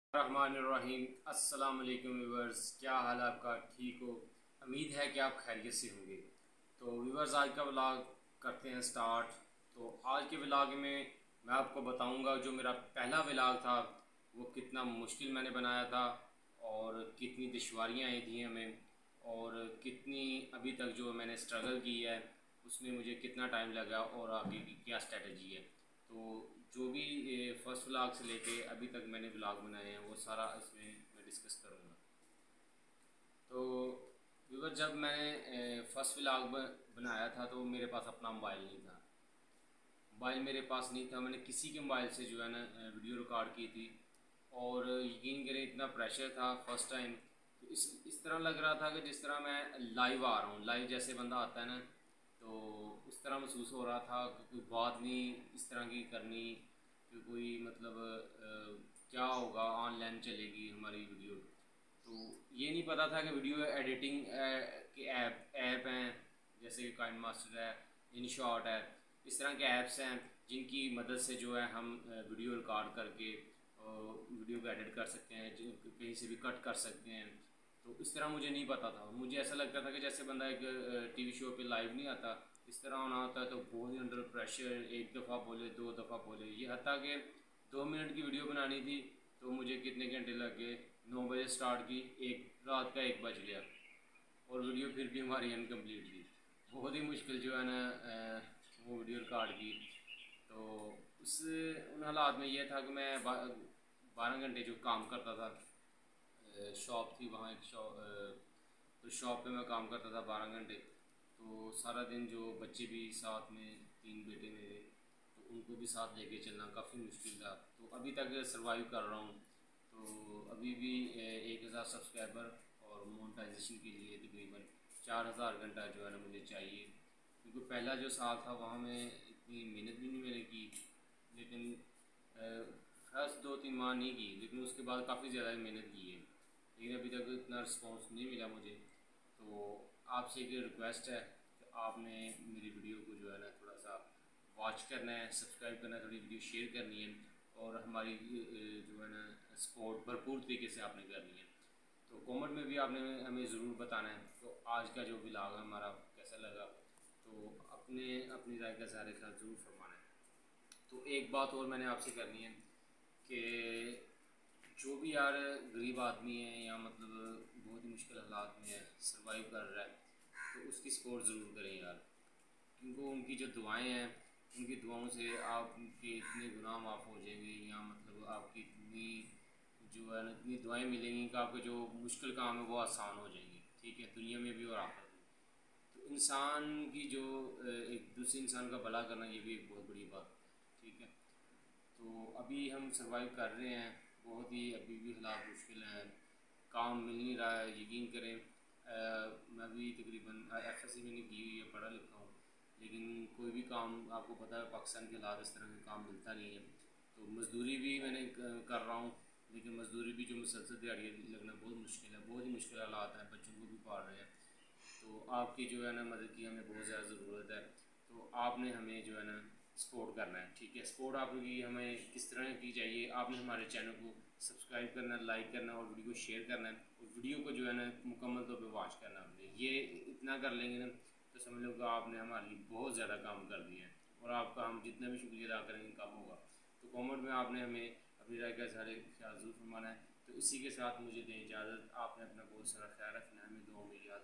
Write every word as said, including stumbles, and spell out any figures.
रहमानिर्रहीम। अस्सलाम वालेकुम व्यूवर्स, क्या हाल आपका? ठीक हो? उम्मीद है कि आप खैरियत से होंगे। तो व्यूवर्स, आज का व्लॉग करते हैं स्टार्ट। तो आज के व्लॉग में मैं आपको बताऊंगा जो मेरा पहला व्लॉग था वो कितना मुश्किल मैंने बनाया था और कितनी दुश्वारियाँ आई थी हमें, और कितनी अभी तक जो मैंने स्ट्रगल की है उसमें मुझे कितना टाइम लगा और आगे की क्या स्ट्रेटजी है। तो जो भी फर्स्ट व्लॉग से लेके अभी तक मैंने व्लॉग बनाए हैं वो सारा इसमें मैं डिस्कस करूँगा। तो व्यूअर, जब मैंने फर्स्ट व्लॉग बनाया था तो मेरे पास अपना मोबाइल नहीं था। मोबाइल मेरे पास नहीं था, मैंने किसी के मोबाइल से जो है ना वीडियो रिकॉर्ड की थी। और यकीन करें, इतना प्रेशर था फर्स्ट टाइम। तो इस इस तरह लग रहा था कि जिस तरह मैं लाइव आ रहा हूँ, लाइव जैसे बंदा आता है ना, तो उस तरह महसूस हो रहा था कि कोई बात नहीं इस तरह की करनी कि कोई मतलब अ, क्या होगा, ऑनलाइन चलेगी हमारी वीडियो। तो ये नहीं पता था कि वीडियो एडिटिंग के ऐप ऐप हैं, जैसे कि काइन मास्टर है, इनशॉट है। इस तरह के ऐप्स हैं जिनकी मदद से जो है हम वीडियो रिकॉर्ड करके वीडियो को एडिट कर सकते हैं, जो कहीं से भी कट कर सकते हैं। तो इस तरह मुझे नहीं पता था। मुझे ऐसा लगता था कि जैसे बंदा एक टीवी शो पे लाइव नहीं आता, इस तरह होना होता है। तो बहुत ही अंडर प्रेशर, एक दफ़ा बोले, दो दफ़ा बोले, ये हत्ता कि दो मिनट की वीडियो बनानी थी तो मुझे कितने घंटे लग गए। नौ बजे स्टार्ट की, एक रात का एक बज गया और वीडियो फिर भी हमारी अनकम्प्लीट थी। बहुत ही मुश्किल जो है ना वो वीडियो रिकॉर्ड की। तो उस उन हालात में ये था कि मैं बारह घंटे जो काम करता था, शॉप थी वहाँ एक शॉप, तो शॉप पे मैं काम करता था बारह घंटे। तो सारा दिन जो बच्चे भी साथ में, तीन बेटे मेरे, तो उनको भी साथ लेके चलना काफ़ी मुश्किल था। तो अभी तक सर्वाइव कर रहा हूँ। तो अभी भी एक हज़ार सब्सक्राइबर और मोनेटाइजेशन के लिए तकरीबन चार हज़ार घंटा जो है ना मुझे चाहिए। क्योंकि पहला जो साल था वहाँ में इतनी मेहनत भी नहीं मैंने की, लेकिन फर्स्ट दो तीन माह नहीं की, लेकिन उसके बाद काफ़ी ज़्यादा मेहनत की है, लेकिन अभी तक इतना रिस्पॉन्स नहीं मिला मुझे। तो आपसे एक रिक्वेस्ट है कि आपने मेरी वीडियो को जो है ना थोड़ा सा वॉच करना है, सब्सक्राइब करना है, थोड़ी वीडियो शेयर करनी है और हमारी जो है ना सपोर्ट भरपूर तरीके से आपने करनी है। तो कमेंट में भी आपने हमें ज़रूर बताना है। तो आज का जो व्लॉग है हमारा कैसा लगा, तो अपने अपनी राय का ज़ाहिर ख्याल ज़रूर फरमाना है। तो एक बात और मैंने आपसे करनी है कि जो भी यार गरीब आदमी है या मतलब बहुत ही मुश्किल हालात में है, सर्वाइव कर रहा है, तो उसकी सपोर्ट ज़रूर करें यार। क्योंकि उनकी जो दुआएं हैं, उनकी दुआओं से आपके इतने गुनाह माफ़ हो जाएंगे, या मतलब आपकी इतनी जो है ना इतनी दुआएं मिलेंगी कि आपके जो मुश्किल काम है वो आसान हो जाएंगे, ठीक है, दुनिया में भी और आखिरत में। तो इंसान की जो एक दूसरे इंसान का भला करना, ये भी एक बहुत बड़ी बात, ठीक है। तो अभी हम सर्वाइव कर रहे हैं, बहुत ही अभी भी हालात मुश्किल हैं, काम मिल नहीं रहा है, यकीन करें। आ, मैं भी तकरीबन एफ एस सी मैंने की हुई है, पढ़ा लिखा हूँ, लेकिन कोई भी काम आपको पता है पाकिस्तान के हालात इस तरह का काम मिलता नहीं है। तो मज़दूरी भी मैंने कर रहा हूँ, लेकिन मज़दूरी भी जो मुसलसल दिहाड़ी लगना बहुत मुश्किल है, बहुत ही मुश्किल हालात हैं, बच्चों को भी पाल रहे हैं। तो आपकी जो है ना मदद की हमें बहुत ज़्यादा ज़रूरत है। तो आपने हमें जो है ना सपोर्ट करना है, ठीक है। सपोर्ट आपकी हमें किस तरह की चाहिए, आपने हमारे चैनल को सब्सक्राइब करना है, लाइक करना है और वीडियो को शेयर करना है, और वीडियो को जो है ना मुकम्मल तौर पे वॉच करना है। ये इतना कर लेंगे ना तो समझ लो कि आपने हमारे लिए बहुत ज़्यादा काम कर दिया है, और आपका हम जितना भी शुक्रिया अदा करेंगे कम होगा। तो कमेंट में आपने हमें अपनी राय का सारे ख्याल ज़रूर फरमाना है। तो इसी के साथ मुझे दें इजाज़त। आपने अपना बहुत सारा ख्याल रखना है, हमें दुआ में याद